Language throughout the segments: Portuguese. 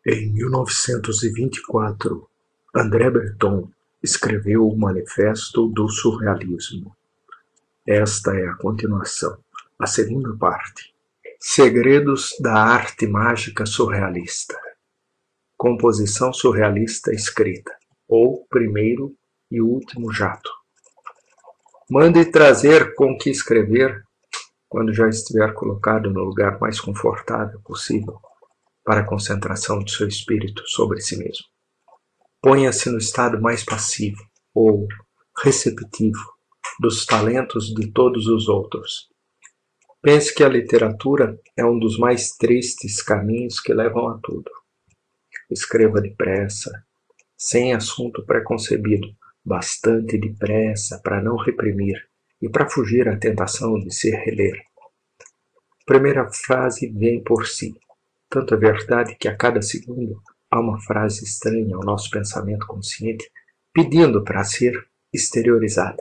Em 1924, André Breton escreveu o Manifesto do Surrealismo. Esta é a continuação, a segunda parte. Segredos da arte mágica surrealista. Composição surrealista escrita, ou primeiro e último jato. Mande trazer com que escrever, quando já estiver colocado no lugar mais confortável possível, para a concentração de seu espírito sobre si mesmo. Ponha-se no estado mais passivo, ou receptivo, dos talentos de todos os outros. Pense que a literatura é um dos mais tristes caminhos que levam a tudo. Escreva depressa, sem assunto preconcebido, bastante depressa para não reprimir e para fugir à tentação de se reler. A primeira frase vem por si. Tanto é verdade que a cada segundo há uma frase estranha ao nosso pensamento consciente pedindo para ser exteriorizada.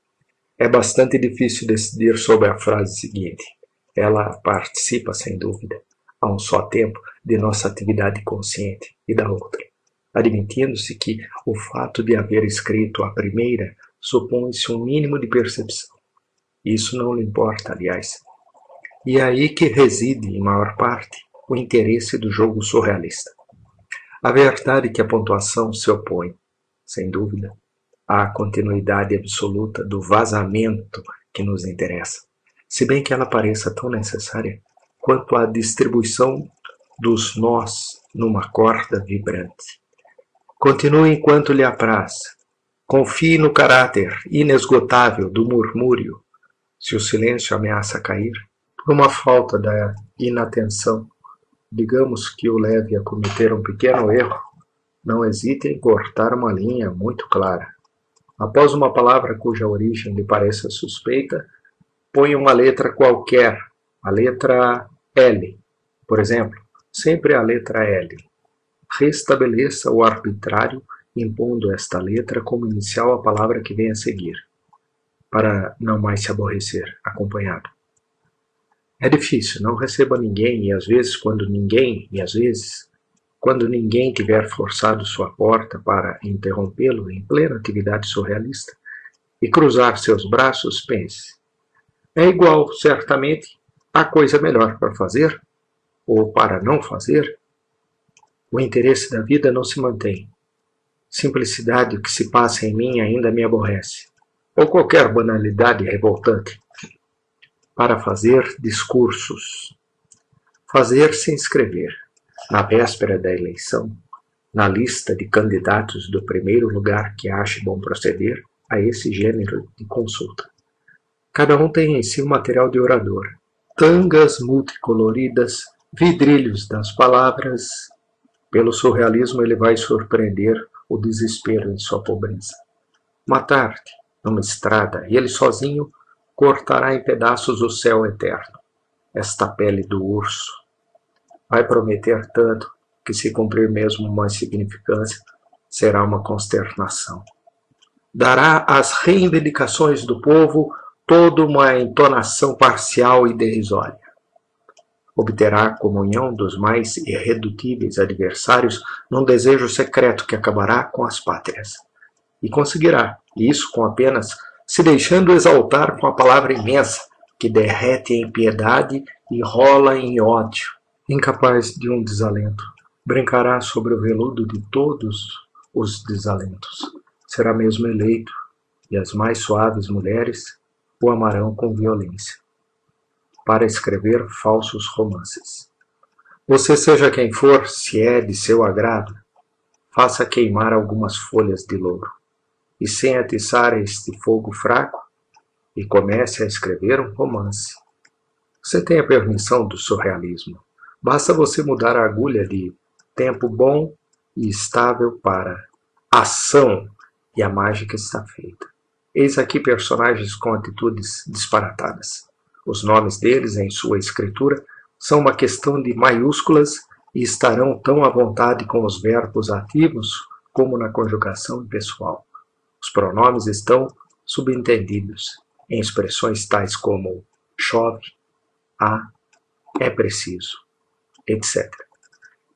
É bastante difícil decidir sobre a frase seguinte. Ela participa, sem dúvida, a um só tempo de nossa atividade consciente e da outra, admitindo-se que o fato de haver escrito a primeira supõe-se um mínimo de percepção. Isso não lhe importa, aliás. E é aí que reside, em maior parte, o interesse do jogo surrealista. A verdade é que a pontuação se opõe, sem dúvida, à continuidade absoluta do vazamento que nos interessa, se bem que ela pareça tão necessária quanto a distribuição dos nós numa corda vibrante. Continue enquanto lhe apraz. Confie no caráter inesgotável do murmúrio. Se o silêncio ameaça cair, por uma falta da inatenção, digamos que o leve a cometer um pequeno erro, não hesite em cortar uma linha muito clara. Após uma palavra cuja origem lhe pareça suspeita, ponha uma letra qualquer, a letra L, por exemplo, sempre a letra L. Restabeleça o arbitrário impondo esta letra como inicial à palavra que vem a seguir, para não mais se aborrecer acompanhado. É difícil, não receba ninguém, e às vezes, quando ninguém tiver forçado sua porta para interrompê-lo em plena atividade surrealista e cruzar seus braços, pense. É igual, certamente, a coisa melhor para fazer, ou para não fazer. O interesse da vida não se mantém. Simplicidade, o que se passa em mim ainda me aborrece. Ou qualquer banalidade revoltante. Para fazer discursos. Fazer sem escrever. Na véspera da eleição, na lista de candidatos do primeiro lugar que ache bom proceder a esse gênero de consulta. Cada um tem em si um material de orador. Tangas multicoloridas, vidrilhos das palavras. Pelo surrealismo ele vai surpreender o desespero em sua pobreza. Uma tarde, numa estrada, e ele sozinho cortará em pedaços o céu eterno, esta pele do urso. Vai prometer tanto que, se cumprir mesmo uma insignificância, será uma consternação. Dará às reivindicações do povo toda uma entonação parcial e derrisória. Obterá a comunhão dos mais irredutíveis adversários num desejo secreto que acabará com as pátrias. E conseguirá, isso com apenas se deixando exaltar com a palavra imensa, que derrete em piedade e rola em ódio. Incapaz de um desalento, brincará sobre o veludo de todos os desalentos. Será mesmo eleito, e as mais suaves mulheres o amarão com violência, para escrever falsos romances. Você, seja quem for, se é de seu agrado, faça queimar algumas folhas de louro, e sem atiçar este fogo fraco, e comece a escrever um romance. Você tem a permissão do surrealismo. Basta você mudar a agulha de tempo bom e estável para ação, e a mágica está feita. Eis aqui personagens com atitudes disparatadas. Os nomes deles, em sua escritura, são uma questão de maiúsculas e estarão tão à vontade com os verbos ativos como na conjugação impessoal. Os pronomes estão subentendidos em expressões tais como chove, é preciso, etc.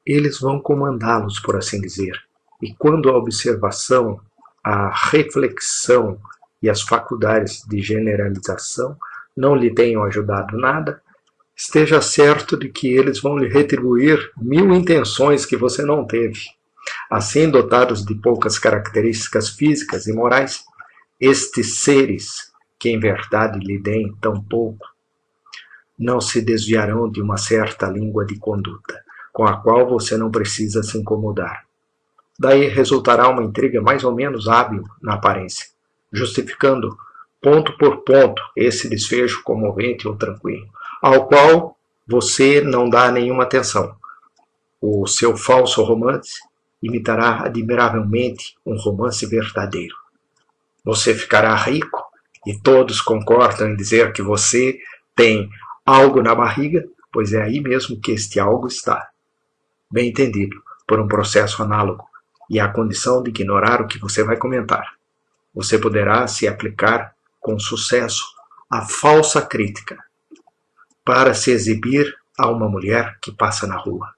eles vão comandá-los, por assim dizer. E quando a observação, a reflexão e as faculdades de generalização não lhe tenham ajudado nada, esteja certo de que eles vão lhe retribuir 1000 intenções que você não teve. Assim, dotados de poucas características físicas e morais, estes seres, que em verdade lhe deem tão pouco, não se desviarão de uma certa língua de conduta, com a qual você não precisa se incomodar. Daí resultará uma intriga mais ou menos hábil na aparência, justificando ponto por ponto esse desfecho comovente ou tranquilo, ao qual você não dá nenhuma atenção. O seu falso romance imitará admiravelmente um romance verdadeiro. Você ficará rico e todos concordam em dizer que você tem algo na barriga, pois é aí mesmo que este algo está. Bem entendido, por um processo análogo, e à condição de ignorar o que você vai comentar. Você poderá se aplicar com sucesso à falsa crítica, para se exibir a uma mulher que passa na rua.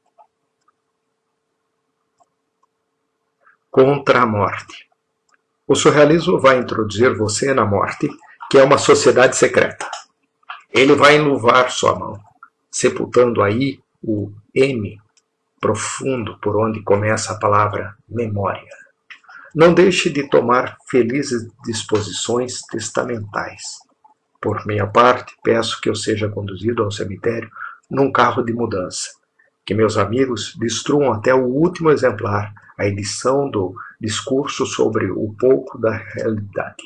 Contra a morte. O surrealismo vai introduzir você na morte, que é uma sociedade secreta. Ele vai enluvar sua mão, sepultando aí o M profundo por onde começa a palavra memória. Não deixe de tomar felizes disposições testamentais. Por minha parte, peço que eu seja conduzido ao cemitério num carro de mudança, que meus amigos destruam até o último exemplar, a edição do discurso sobre o pouco da realidade.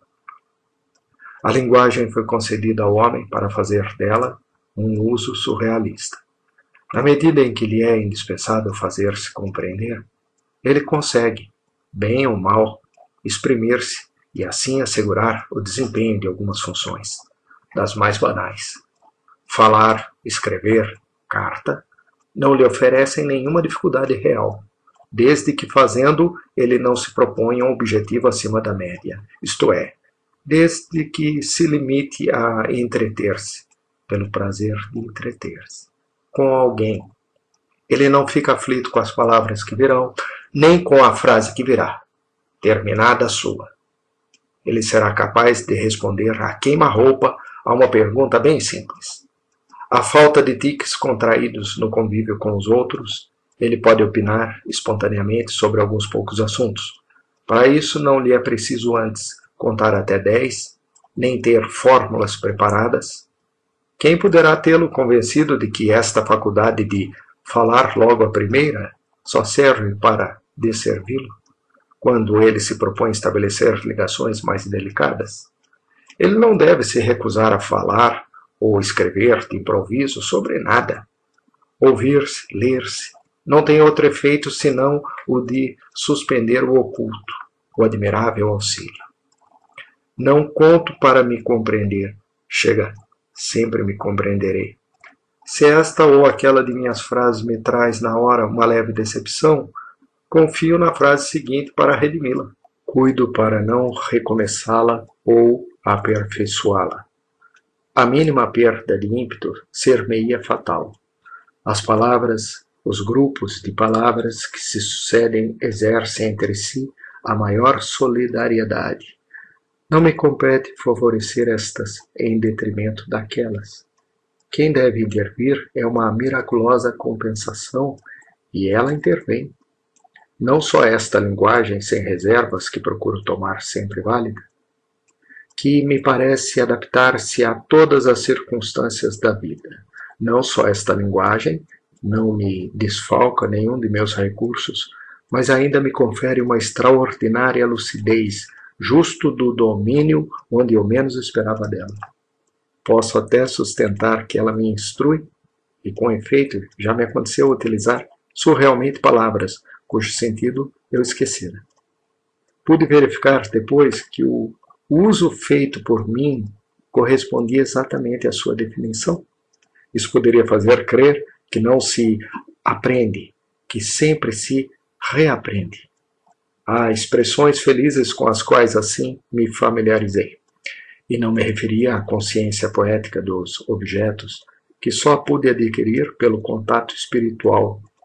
A linguagem foi concedida ao homem para fazer dela um uso surrealista. Na medida em que lhe é indispensável fazer-se compreender, ele consegue, bem ou mal, exprimir-se e assim assegurar o desempenho de algumas funções, das mais banais. Falar, escrever, carta, não lhe oferecem nenhuma dificuldade real, desde que fazendo ele não se proponha um objetivo acima da média, isto é, desde que se limite a entreter-se, pelo prazer de entreter-se, com alguém. Ele não fica aflito com as palavras que virão, nem com a frase que virá, terminada a sua. Ele será capaz de responder a queima-roupa a uma pergunta bem simples. À falta de tiques contraídos no convívio com os outros, ele pode opinar espontaneamente sobre alguns poucos assuntos. Para isso não lhe é preciso antes contar até 10, nem ter fórmulas preparadas. Quem poderá tê-lo convencido de que esta faculdade de falar logo a primeira só serve para desservi-lo, quando ele se propõe estabelecer ligações mais delicadas? Ele não deve se recusar a falar ou escrever de improviso sobre nada. Ouvir-se, ler-se, não tem outro efeito senão o de suspender o oculto, o admirável auxílio. Não conto para me compreender. Chega, sempre me compreenderei. Se esta ou aquela de minhas frases me traz na hora uma leve decepção, confio na frase seguinte para redimi-la. Cuido para não recomeçá-la ou aperfeiçoá-la. A mínima perda de ímpeto ser-me-ia fatal. As palavras, os grupos de palavras que se sucedem exercem entre si a maior solidariedade. Não me compete favorecer estas em detrimento daquelas. Quem deve intervir é uma miraculosa compensação e ela intervém. Não só esta linguagem sem reservas que procuro tomar sempre válida, que me parece adaptar-se a todas as circunstâncias da vida. Não só esta linguagem não me desfalca nenhum de meus recursos, mas ainda me confere uma extraordinária lucidez, justo do domínio onde eu menos esperava dela. Posso até sustentar que ela me instrui, e com efeito já me aconteceu utilizar surrealmente palavras cujo sentido eu esquecera. Pude verificar depois que o uso feito por mim correspondia exatamente à sua definição. Isso poderia fazer crer que não se aprende, que sempre se reaprende. Há expressões felizes com as quais assim me familiarizei. E não me referia à consciência poética dos objetos, que só pude adquirir pelo contato espiritual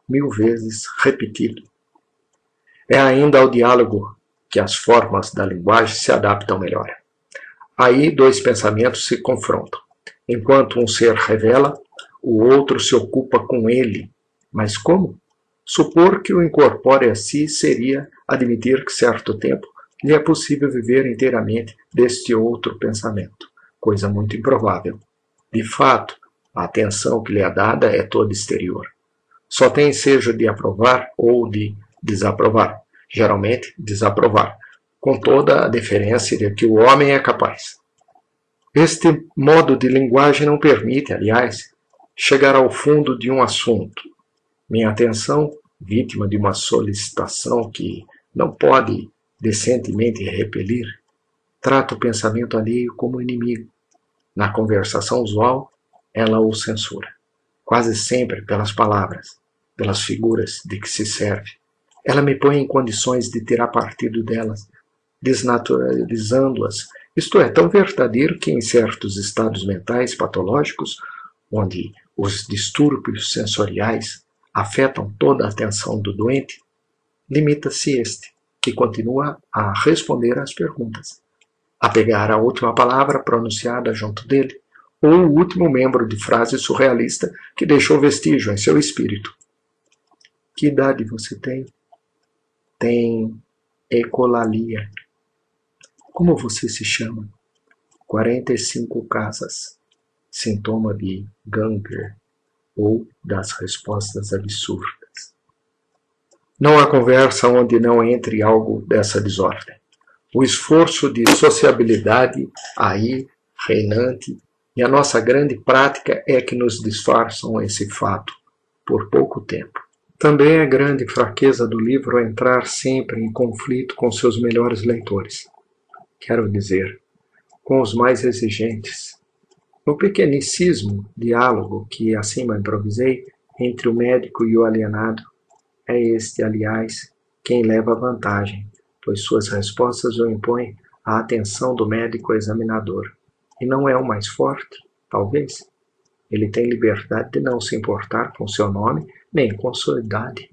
1000 vezes repetido. É ainda ao diálogo que as formas da linguagem se adaptam melhor. Aí dois pensamentos se confrontam. Enquanto um ser revela, o outro se ocupa com ele. Mas como? Supor que o incorpore a si seria admitir que certo tempo lhe é possível viver inteiramente deste outro pensamento, coisa muito improvável. De fato, a atenção que lhe é dada é toda exterior. Só tem ensejo de aprovar ou de desaprovar, geralmente desaprovar, com toda a deferência de que o homem é capaz. Este modo de linguagem não permite, aliás, chegar ao fundo de um assunto. Minha atenção, vítima de uma solicitação que não pode decentemente repelir, trata o pensamento alheio como inimigo. Na conversação usual, ela o censura, quase sempre pelas palavras, pelas figuras de que se serve. Ela me põe em condições de tirar partido delas, desnaturalizando-as. Isto é tão verdadeiro que em certos estados mentais patológicos, onde os distúrbios sensoriais afetam toda a atenção do doente, limita-se este, que continua a responder às perguntas, a pegar a última palavra pronunciada junto dele, ou o último membro de frase surrealista que deixou vestígio em seu espírito. Que idade você tem? Tem ecolalia. Como você se chama? 45 casas. Sintoma de Ganger ou das respostas absurdas. Não há conversa onde não entre algo dessa desordem. O esforço de sociabilidade aí reinante e a nossa grande prática é que nos disfarçam esse fato por pouco tempo. Também é grande fraqueza do livro entrar sempre em conflito com seus melhores leitores. Quero dizer, com os mais exigentes. No pequenicíssimo diálogo que acima improvisei entre o médico e o alienado, é este, aliás, quem leva vantagem, pois suas respostas o impõem à atenção do médico examinador. E não é o mais forte, talvez. Ele tem liberdade de não se importar com seu nome nem com sua idade.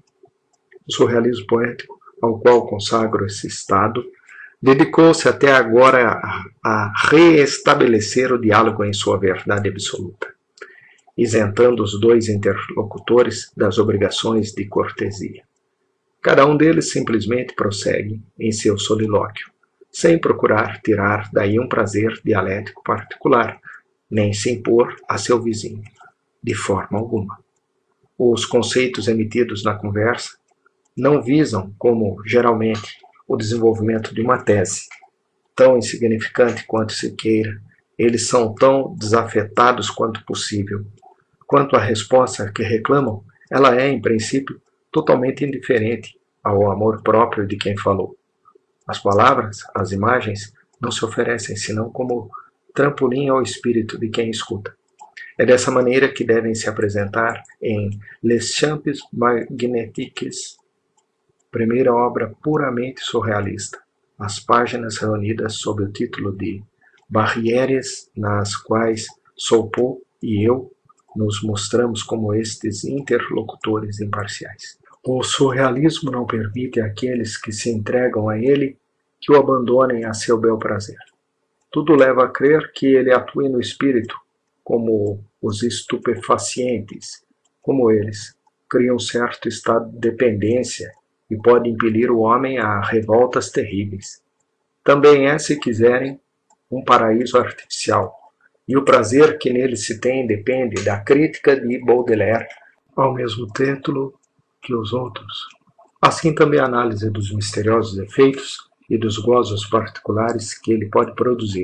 O surrealismo poético, ao qual consagro esse estado, dedicou-se até agora a reestabelecer o diálogo em sua verdade absoluta, isentando os dois interlocutores das obrigações de cortesia. Cada um deles simplesmente prossegue em seu solilóquio, sem procurar tirar daí um prazer dialético particular, nem se impor a seu vizinho, de forma alguma. Os conceitos emitidos na conversa não visam, como geralmente, o desenvolvimento de uma tese, tão insignificante quanto se queira. Eles são tão desafetados quanto possível. Quanto à resposta que reclamam, ela é, em princípio, totalmente indiferente ao amor próprio de quem falou. As palavras, as imagens, não se oferecem senão como trampolim ao espírito de quem escuta. É dessa maneira que devem se apresentar em Les Champs Magnétiques, primeira obra puramente surrealista, as páginas reunidas sob o título de Barrières, nas quais Soupeau e eu nos mostramos como estes interlocutores imparciais. O surrealismo não permite àqueles que se entregam a ele que o abandonem a seu bel prazer. Tudo leva a crer que ele atue no espírito, como os estupefacientes, como eles, criam um certo estado de dependência e pode impelir o homem a revoltas terríveis. Também é, se quiserem, um paraíso artificial, e o prazer que nele se tem depende da crítica de Baudelaire, ao mesmo título que os outros. Assim também a análise dos misteriosos efeitos e dos gozos particulares que ele pode produzir.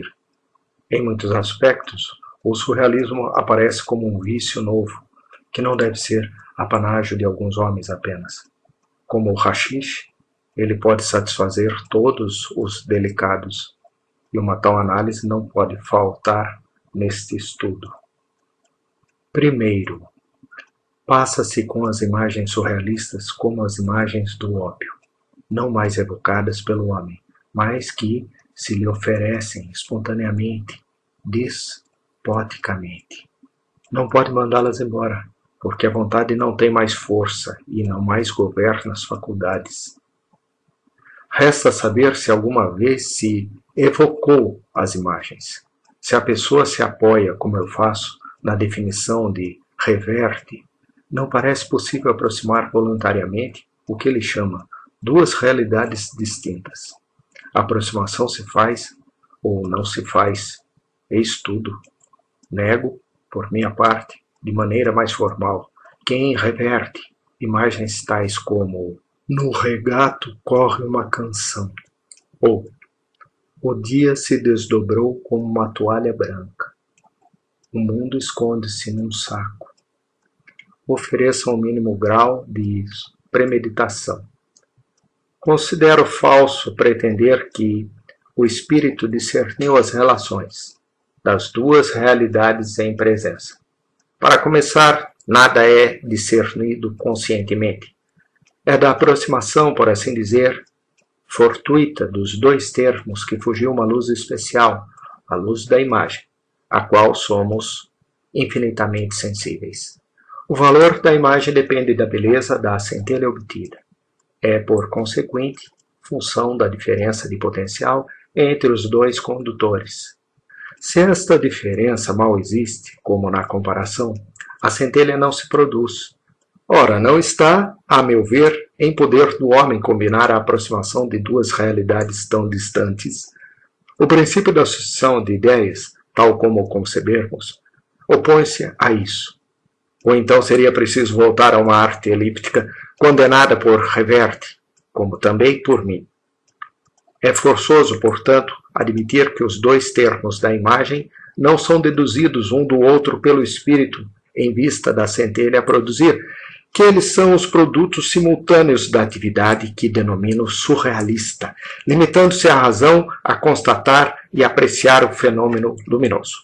Em muitos aspectos, o surrealismo aparece como um vício novo, que não deve ser apanágio de alguns homens apenas. Como o haxixe, ele pode satisfazer todos os delicados, e uma tal análise não pode faltar neste estudo. Primeiro, passa-se com as imagens surrealistas como as imagens do ópio, não mais evocadas pelo homem, mas que se lhe oferecem espontaneamente, despoticamente. Não pode mandá-las embora, porque a vontade não tem mais força e não mais governa as faculdades. Resta saber se alguma vez se evocou as imagens, se a pessoa se apoia, como eu faço, na definição de reverte. Não parece possível aproximar voluntariamente o que ele chama duas realidades distintas. A aproximação se faz ou não se faz, eis tudo. Nego, por minha parte, de maneira mais formal, quem reverte imagens tais como no regato corre uma canção, ou o dia se desdobrou como uma toalha branca, o mundo esconde-se num saco. Ofereça um mínimo grau de premeditação. Considero falso pretender que o espírito discerniu as relações das duas realidades em presença. Para começar, nada é discernido conscientemente. É da aproximação, por assim dizer, fortuita dos dois termos que fugiu uma luz especial, a luz da imagem, a qual somos infinitamente sensíveis. O valor da imagem depende da beleza da centelha obtida. É, por consequente, função da diferença de potencial entre os dois condutores. Se esta diferença mal existe, como na comparação, a centelha não se produz. Ora, não está, a meu ver, em poder do homem combinar a aproximação de duas realidades tão distantes. O princípio da sucessão de ideias, tal como o concebermos, opõe-se a isso. Ou então seria preciso voltar a uma arte elíptica condenada por reverte, como também por mim. É forçoso, portanto, admitir que os dois termos da imagem não são deduzidos um do outro pelo espírito em vista da centelha a produzir, que eles são os produtos simultâneos da atividade que denomino surrealista, limitando-se a razão a constatar e apreciar o fenômeno luminoso.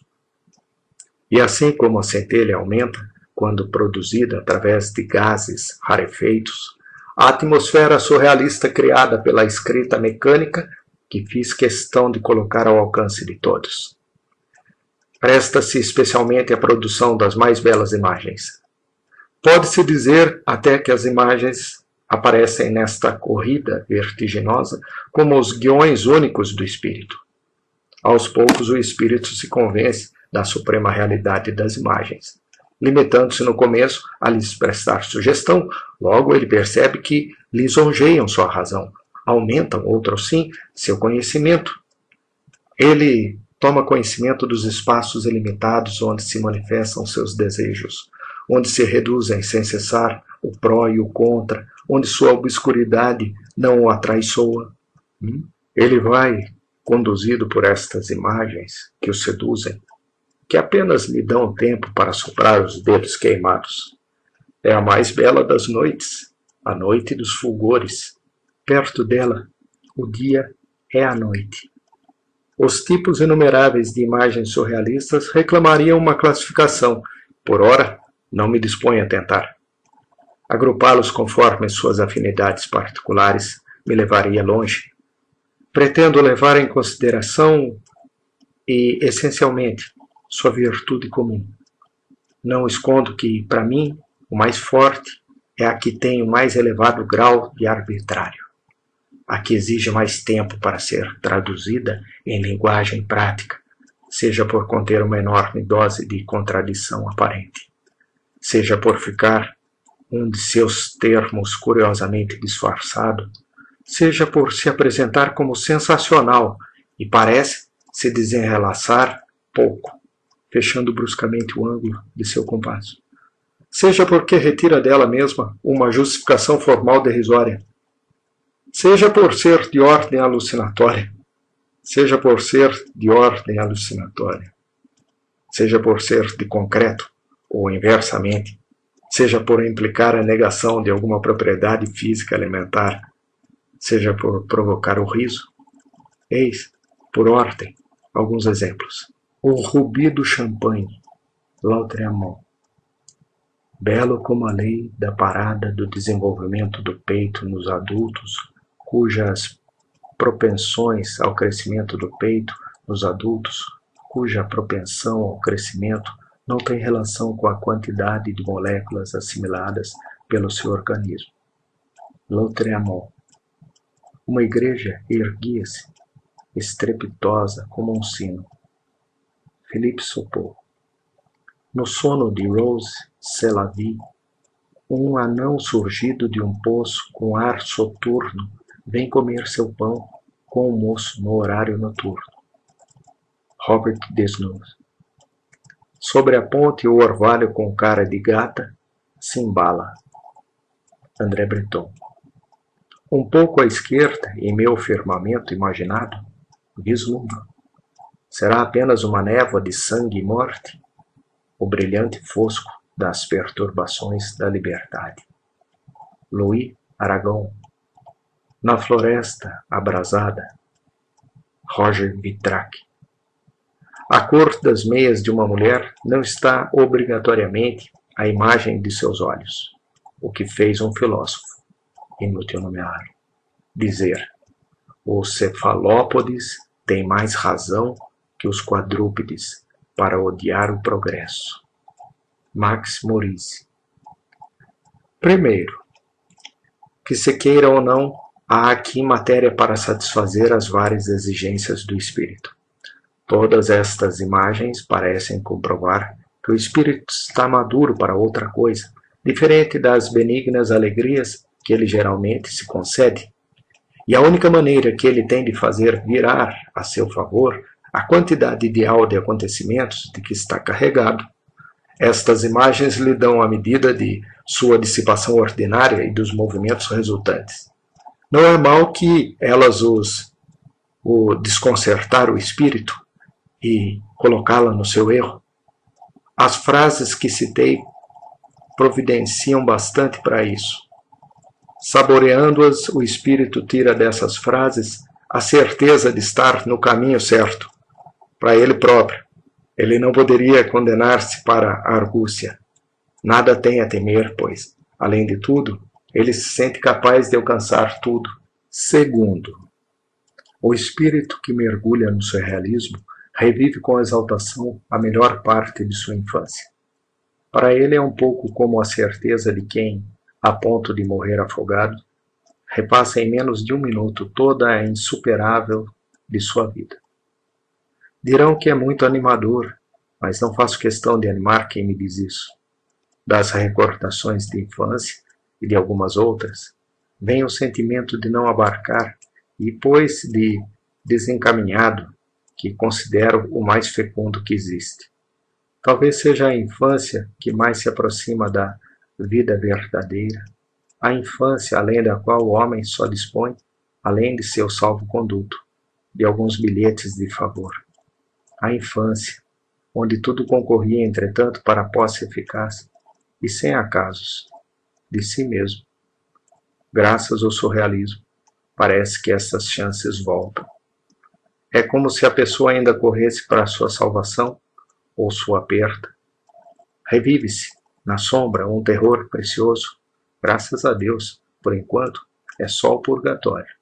E assim como a centelha aumenta, quando produzida através de gases rarefeitos, a atmosfera surrealista criada pela escrita mecânica, que fiz questão de colocar ao alcance de todos. Presta-se especialmente à produção das mais belas imagens. Pode-se dizer até que as imagens aparecem nesta corrida vertiginosa como os guiões únicos do espírito. Aos poucos o espírito se convence da suprema realidade das imagens. Limitando-se no começo a lhes prestar sugestão, logo ele percebe que lisonjeiam sua razão, aumentam, outrossim, seu conhecimento. Ele toma conhecimento dos espaços ilimitados onde se manifestam seus desejos, onde se reduzem sem cessar o pró e o contra, onde sua obscuridade não o atraiçoa. Ele vai conduzido por estas imagens que o seduzem, que apenas lhe dão tempo para soprar os dedos queimados. É a mais bela das noites, a noite dos fulgores. Perto dela, o dia é a noite. Os tipos inumeráveis de imagens surrealistas reclamariam uma classificação. Por ora, não me disponho a tentar. Agrupá-los conforme suas afinidades particulares me levaria longe. Pretendo levar em consideração e, essencialmente, sua virtude comum. Não escondo que, para mim, o mais forte é a que tem o mais elevado grau de arbitrário, a que exige mais tempo para ser traduzida em linguagem prática, seja por conter uma enorme dose de contradição aparente, seja por ficar um de seus termos curiosamente disfarçado, seja por se apresentar como sensacional e parece se desenlaçar pouco, fechando bruscamente o ângulo de seu compasso. Seja porque retira dela mesma uma justificação formal derrisória. Seja por ser de ordem alucinatória. Seja por ser de ordem alucinatória. Seja por ser de concreto, ou inversamente. Seja por implicar a negação de alguma propriedade física elementar. Seja por provocar o riso. Eis, por ordem, alguns exemplos. O rubi do champanhe, Lautréamont. Belo como a lei da parada do desenvolvimento do peito nos adultos, cujas propensões ao crescimento do peito nos adultos, cuja propensão ao crescimento não tem relação com a quantidade de moléculas assimiladas pelo seu organismo. Lautréamont. Uma igreja erguia-se, estrepitosa como um sino. Philippe Soupault. No sono de Rose Selavy, um anão surgido de um poço com ar soturno vem comer seu pão com o moço no horário noturno. Robert Desnos. Sobre a ponte o orvalho com cara de gata se embala. André Breton. Um pouco à esquerda, em meu firmamento imaginado, vislumbro. Será apenas uma névoa de sangue e morte? O brilhante fosco das perturbações da liberdade. Louis Aragon. Na floresta abrasada. Roger Vitrac. A cor das meias de uma mulher não está obrigatoriamente à imagem de seus olhos, o que fez um filósofo, inútil nomear, dizer: os cefalópodes têm mais razão que os quadrúpedes para odiar o progresso. Max Moritz. Primeiro, que se queira ou não, há aqui matéria para satisfazer as várias exigências do espírito. Todas estas imagens parecem comprovar que o espírito está maduro para outra coisa, diferente das benignas alegrias que ele geralmente se concede. E a única maneira que ele tem de fazer virar a seu favor a quantidade ideal de acontecimentos de que está carregado. Estas imagens lhe dão a medida de sua dissipação ordinária e dos movimentos resultantes. Não é mal que elas o desconcertar o espírito e colocá-la no seu erro. As frases que citei providenciam bastante para isso. Saboreando-as, o espírito tira dessas frases a certeza de estar no caminho certo, para ele próprio. Ele não poderia condenar-se para a argúcia. Nada tem a temer, pois, além de tudo, ele se sente capaz de alcançar tudo. Segundo, o espírito que mergulha no surrealismo revive com exaltação a melhor parte de sua infância. Para ele é um pouco como a certeza de quem, a ponto de morrer afogado, repassa em menos de um minuto toda a insuperável de sua vida. Dirão que é muito animador, mas não faço questão de animar quem me diz isso. Das recordações de infância e de algumas outras, vem o sentimento de não abarcar e, pois, de desencaminhado, que considero o mais fecundo que existe. Talvez seja a infância que mais se aproxima da vida verdadeira, a infância além da qual o homem só dispõe, além de seu salvo-conduto, de alguns bilhetes de favor. A infância, onde tudo concorria, entretanto, para a posse eficaz, e sem acasos, de si mesmo. Graças ao surrealismo, parece que essas chances voltam. É como se a pessoa ainda corresse para a sua salvação ou sua perda. Revive-se, na sombra, um terror precioso. Graças a Deus, por enquanto, é só o purgatório.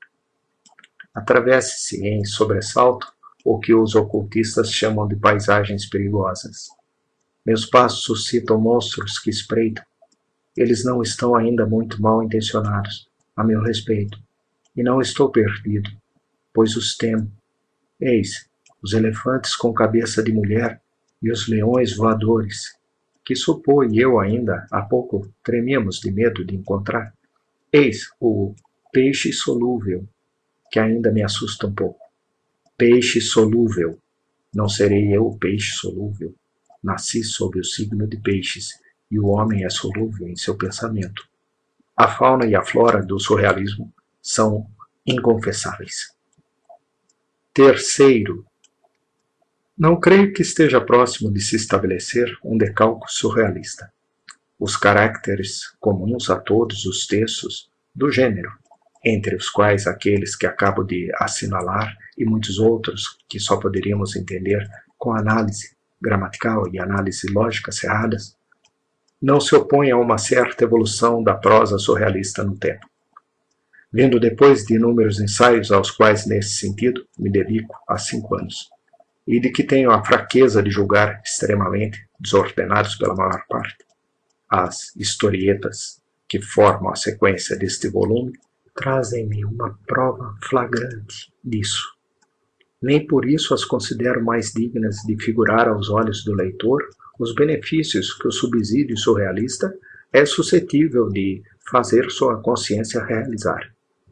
Atravesse-se em sobressalto o que os ocultistas chamam de paisagens perigosas. Meus passos suscitam monstros que espreitam. Eles não estão ainda muito mal intencionados, a meu respeito, e não estou perdido, pois os temo. Eis, os elefantes com cabeça de mulher e os leões voadores, que Soupault e eu ainda há pouco tremíamos de medo de encontrar. Eis o peixe solúvel, que ainda me assusta um pouco. Peixe solúvel. Não serei eu o peixe solúvel. Nasci sob o signo de peixes, e o homem é solúvel em seu pensamento. A fauna e a flora do surrealismo são inconfessáveis. Terceiro, não creio que esteja próximo de se estabelecer um decalque surrealista. Os caracteres comuns a todos os textos do gênero, entre os quais aqueles que acabo de assinalar e muitos outros que só poderíamos entender com análise gramatical e análise lógica cerradas, não se opõem a uma certa evolução da prosa surrealista no tempo. Vindo depois de inúmeros ensaios aos quais, nesse sentido, me dedico há 5 anos, e de que tenho a fraqueza de julgar extremamente, desordenados pela maior parte. As historietas que formam a sequência deste volume trazem-me uma prova flagrante disso. Nem por isso as considero mais dignas de figurar aos olhos do leitor os benefícios que o subsídio surrealista é suscetível de fazer sua consciência realizar.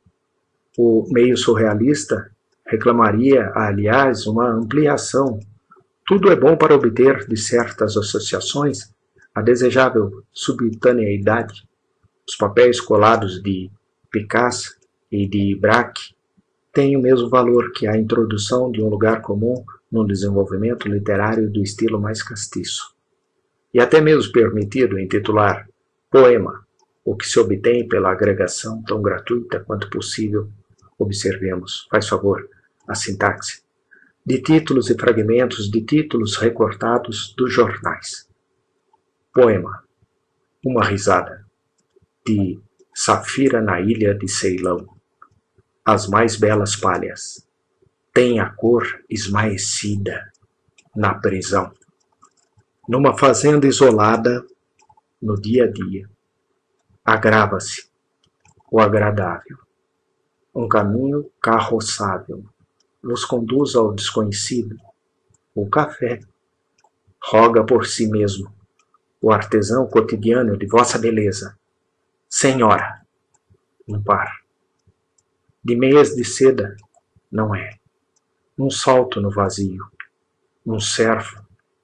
O meio surrealista reclamaria, aliás, uma ampliação. Tudo é bom para obter de certas associações a desejável subitaneidade. Os papéis colados de Picasso e de Braque têm o mesmo valor que a introdução de um lugar comum no desenvolvimento literário do estilo mais castiço. E até mesmo permitido intitular poema o que se obtém pela agregação tão gratuita quanto possível, observemos, faz favor, a sintaxe, de títulos e fragmentos de títulos recortados dos jornais. Poema, uma risada, de Safira na ilha de Ceilão. As mais belas palhas têm a cor esmaecida na prisão. Numa fazenda isolada, no dia a dia, agrava-se o agradável. Um caminho carroçável nos conduz ao desconhecido. O café roga por si mesmo, o artesão cotidiano de vossa beleza. Senhora, um par de meias de seda, não é? Um salto no vazio, um servo.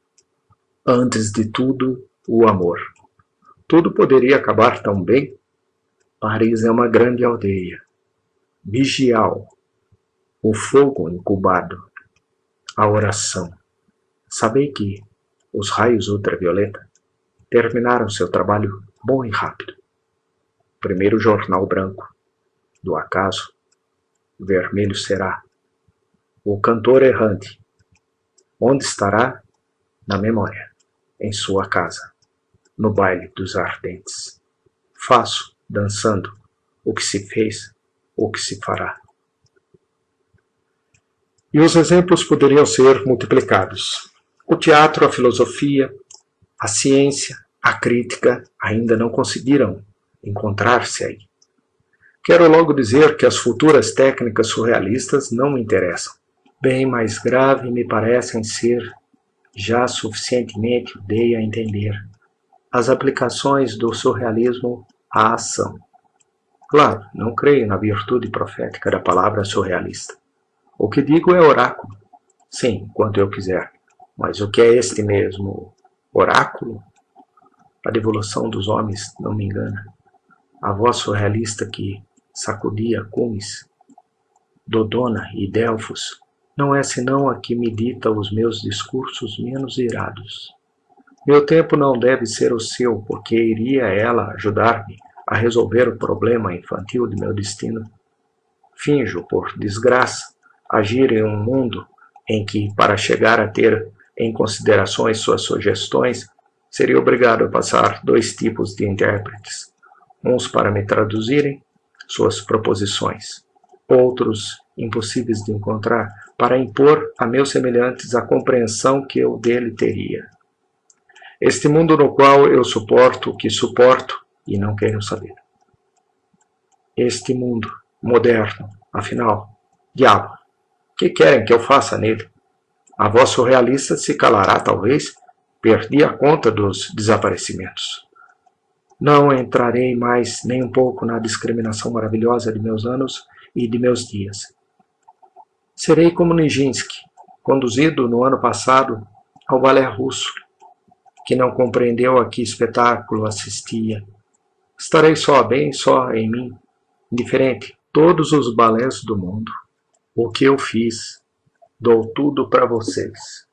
Antes de tudo, o amor. Tudo poderia acabar tão bem? Paris é uma grande aldeia. Vigial, o fogo incubado, a oração. Sabei que os raios ultravioleta terminaram seu trabalho bom e rápido. Primeiro jornal branco, do acaso, vermelho será. O cantor errante, onde estará? Na memória, em sua casa, no baile dos ardentes. Faço, dançando, o que se fez, o que se fará. E os exemplos poderiam ser multiplicados. O teatro, a filosofia, a ciência, a crítica ainda não conseguiram encontrar-se aí. Quero logo dizer que as futuras técnicas surrealistas não me interessam. Bem mais grave me parecem ser, já suficientemente dei a entender, as aplicações do surrealismo à ação. Claro, não creio na virtude profética da palavra surrealista. O que digo é oráculo. Sim, quanto eu quiser. Mas o que é este mesmo oráculo? A devolução dos homens não me engana. A voz surrealista que sacudia cumes, Dodona e Delfos, não é senão a que me dita os meus discursos menos irados. Meu tempo não deve ser o seu, porque iria ela ajudar-me a resolver o problema infantil de meu destino. Finjo, por desgraça, agir em um mundo em que, para chegar a ter em considerações suas sugestões, seria obrigado a passar dois tipos de intérpretes, uns para me traduzirem suas proposições, outros, impossíveis de encontrar, para impor a meus semelhantes a compreensão que eu dele teria. Este mundo no qual eu suporto o que suporto e não quero saber. Este mundo moderno, afinal, diabo, que querem que eu faça nele? A voz surrealista se calará, talvez, perdi a conta dos desaparecimentos. Não entrarei mais nem um pouco na discriminação maravilhosa de meus anos e de meus dias. Serei como Nijinsky, conduzido no ano passado ao balé russo, que não compreendeu a que espetáculo assistia. Estarei só, bem só em mim, indiferente, todos os balés do mundo. O que eu fiz, dou tudo para vocês.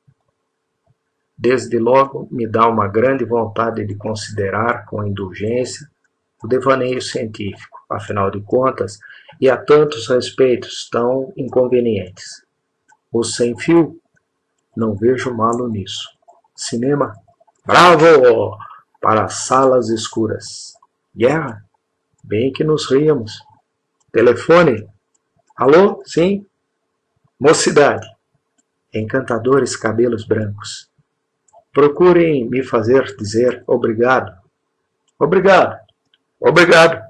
Desde logo me dá uma grande vontade de considerar com indulgência o devaneio científico, afinal de contas, e a tantos respeitos tão inconvenientes. O sem-fio, não vejo malo nisso. Cinema, bravo! Para salas escuras. Guerra? Bem que nos ríamos. Telefone? Alô? Sim? Mocidade. Encantadores cabelos brancos. Procurem me fazer dizer obrigado. Obrigado. Obrigado.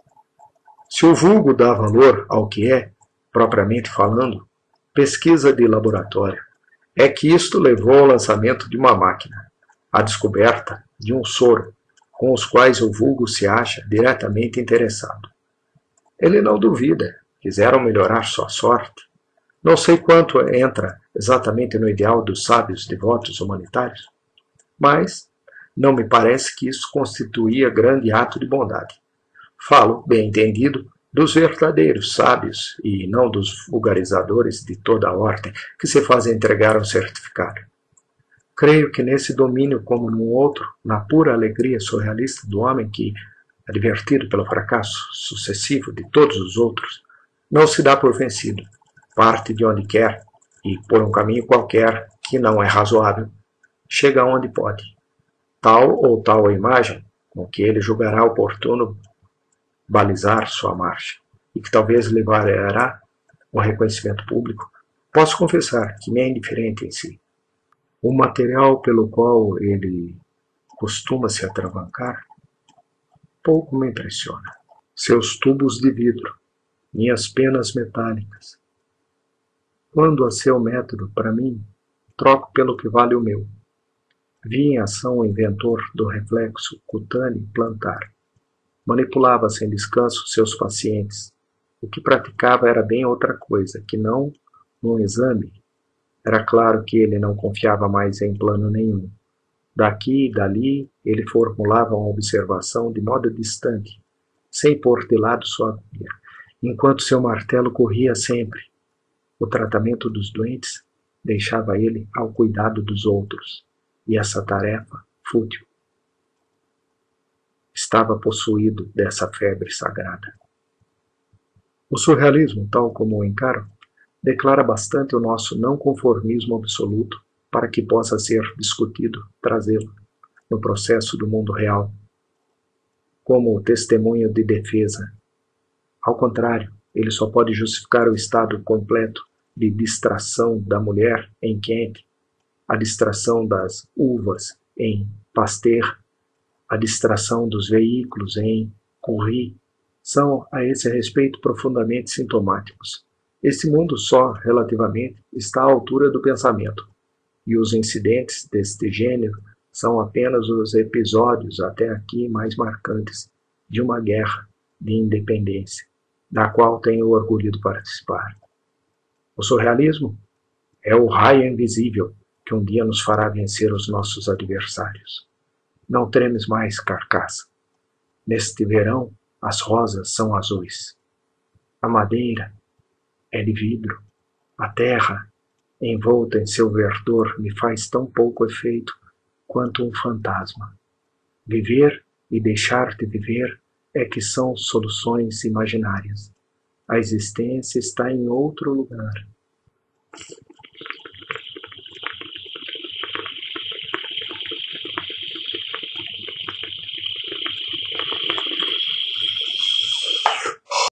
Se o vulgo dá valor ao que é, propriamente falando, pesquisa de laboratório, é que isto levou ao lançamento de uma máquina, à descoberta de um soro, com os quais o vulgo se acha diretamente interessado. Ele não duvida, quiseram melhorar sua sorte. Não sei quanto entra exatamente no ideal dos sábios devotos humanitários, mas não me parece que isso constituía grande ato de bondade. Falo, bem entendido, dos verdadeiros sábios e não dos vulgarizadores de toda a ordem que se fazem entregar um certificado. Creio que nesse domínio como no outro, na pura alegria surrealista do homem que, advertido pelo fracasso sucessivo de todos os outros, não se dá por vencido, parte de onde quer e por um caminho qualquer que não é razoável, chega onde pode. Tal ou tal imagem com que ele julgará oportuno balizar sua marcha e que talvez levará o reconhecimento público, posso confessar que me é indiferente em si. O material pelo qual ele costuma se atravancar pouco me impressiona. Seus tubos de vidro, minhas penas metálicas. Quando a seu método, para mim, troco pelo que vale o meu. Vi em ação o inventor do reflexo cutâneo plantar. Manipulava sem descanso seus pacientes. O que praticava era bem outra coisa, que não num exame. Era claro que ele não confiava mais em plano nenhum. Daqui e dali ele formulava uma observação de modo distante, sem pôr de lado sua agulha, enquanto seu martelo corria sempre. O tratamento dos doentes deixava ele ao cuidado dos outros, e essa tarefa, fútil, estava possuído dessa febre sagrada. O surrealismo, tal como o encaro, declara bastante o nosso não conformismo absoluto para que possa ser discutido, trazê-lo, no processo do mundo real, como testemunho de defesa. Ao contrário, ele só pode justificar o estado completo de distração da mulher em Kent, a distração das uvas em Pasteur, a distração dos veículos em Curie, são, a esse respeito, profundamente sintomáticos. Esse mundo só, relativamente, está à altura do pensamento, e os incidentes deste gênero são apenas os episódios, até aqui mais marcantes, de uma guerra de independência, da qual tenho o orgulho de participar. O surrealismo é o raio invisível que um dia nos fará vencer os nossos adversários. Não tremes mais, carcaça. Neste verão, as rosas são azuis. A madeira é de vidro. A terra, envolta em seu verdor, me faz tão pouco efeito quanto um fantasma. Viver e deixar de viver é que são soluções imaginárias. A existência está em outro lugar.